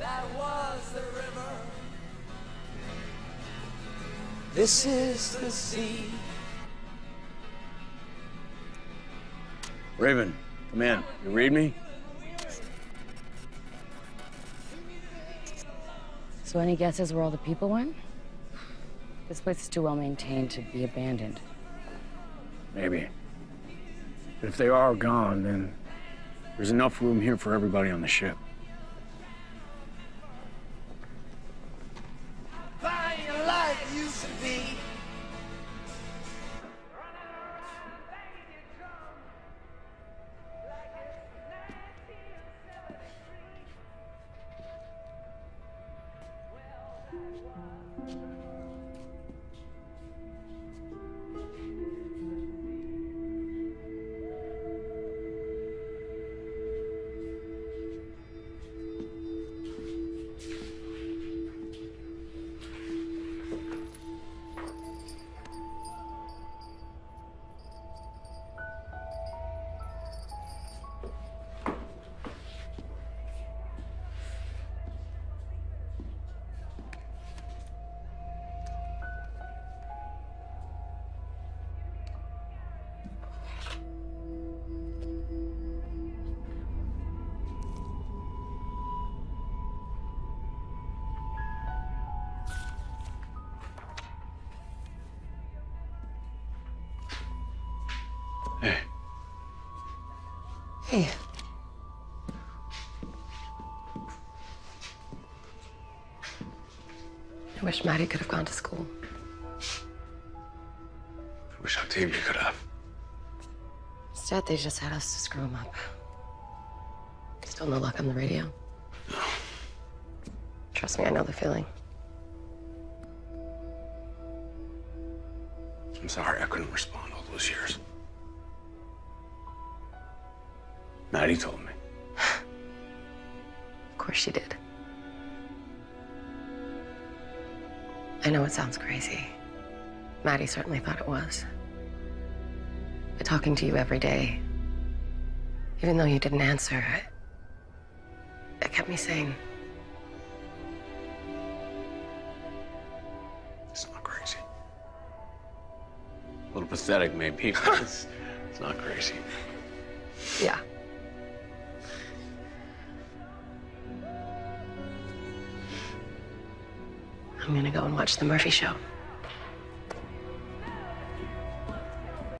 That was the river. This is the sea. Raven, come in. You read me? So any guesses where all the people went? This place is too well maintained to be abandoned. Maybe. But if they are gone, then there's enough room here for everybody on the ship. Flying like it used to be. Hey. Hey. I wish Maddie could have gone to school. I wish Octavia could have. Instead, they just had us to screw him up. Still no luck on the radio. No. Trust me, I know the feeling. I'm sorry I couldn't respond all those years. Maddie told me. Of course she did. I know it sounds crazy. Maddie certainly thought it was. But talking to you every day, even though you didn't answer, it kept me sane. It's not crazy. A little pathetic, maybe, but it's not crazy. Yeah. I'm gonna go and watch the Murphy show.